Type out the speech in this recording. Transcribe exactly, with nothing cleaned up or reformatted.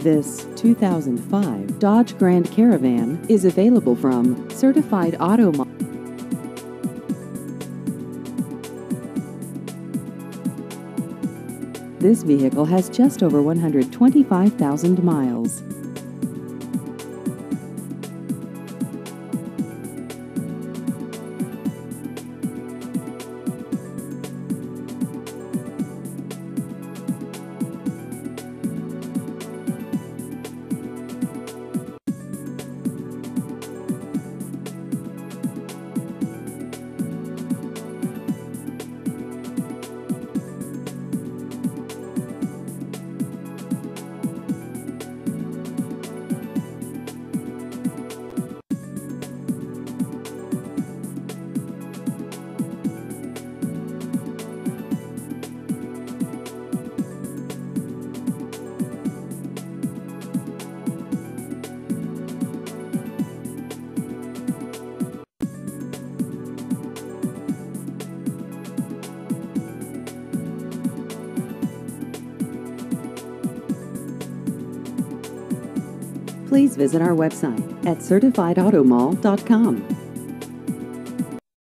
This two thousand five Dodge Grand Caravan is available from Certified Auto Mall. This vehicle has just over one hundred twenty-five thousand miles. Please visit our website at certified auto mall dot com.